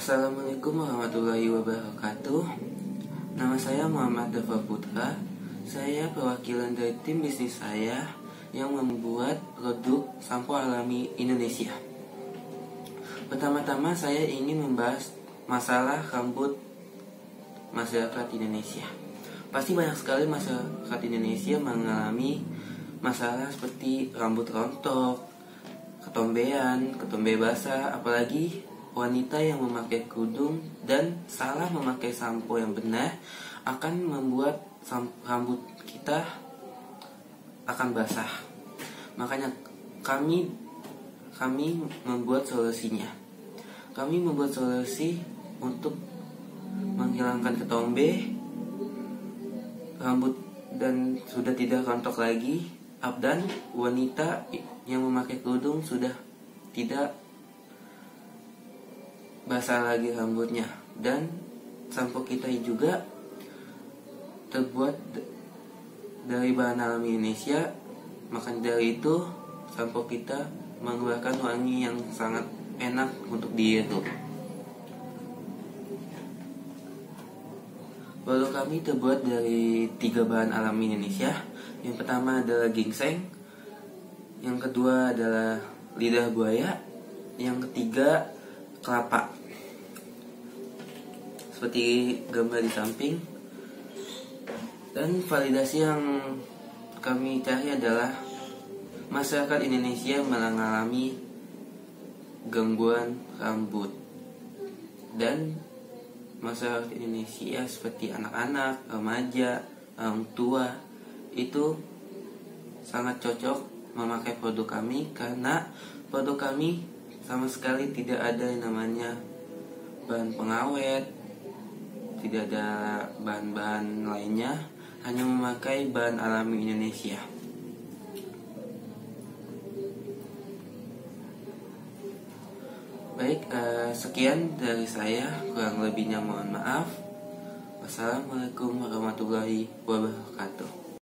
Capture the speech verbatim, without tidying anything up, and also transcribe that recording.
Assalamualaikum warahmatullahi wabarakatuh. Nama saya Muhammad Dafa Putra. Saya perwakilan dari tim bisnis saya yang membuat produk sampo alami Indonesia. Pertama-tama saya ingin membahas masalah rambut masyarakat Indonesia. Pasti banyak sekali masyarakat Indonesia mengalami masalah seperti rambut rontok, ketombean, ketombe basah, apalagi wanita yang memakai kerudung dan salah memakai sampo yang benar akan membuat rambut kita akan basah. Makanya kami kami membuat solusinya. Kami membuat solusi untuk menghilangkan ketombe, rambut dan sudah tidak rontok lagi, dan wanita yang memakai kerudung sudah tidak basah lagi rambutnya. Dan sampo kita juga terbuat dari bahan alami Indonesia. Maka dari itu sampo kita mengeluarkan wangi yang sangat enak untuk dihirup. Produk kami terbuat dari tiga bahan alami Indonesia. Yang pertama adalah ginseng, yang kedua adalah lidah buaya, yang ketiga kelapa. Seperti gambar di samping. Dan validasi yang kami cari adalah masyarakat Indonesia mengalami gangguan rambut, dan masyarakat Indonesia seperti anak-anak, remaja, orang tua itu sangat cocok memakai produk kami, karena produk kami sama sekali tidak ada yang namanya bahan pengawet, tidak ada bahan-bahan lainnya, hanya memakai bahan alami Indonesia. Baik, eh, sekian dari saya, kurang lebihnya mohon maaf. Wassalamualaikum warahmatullahi wabarakatuh.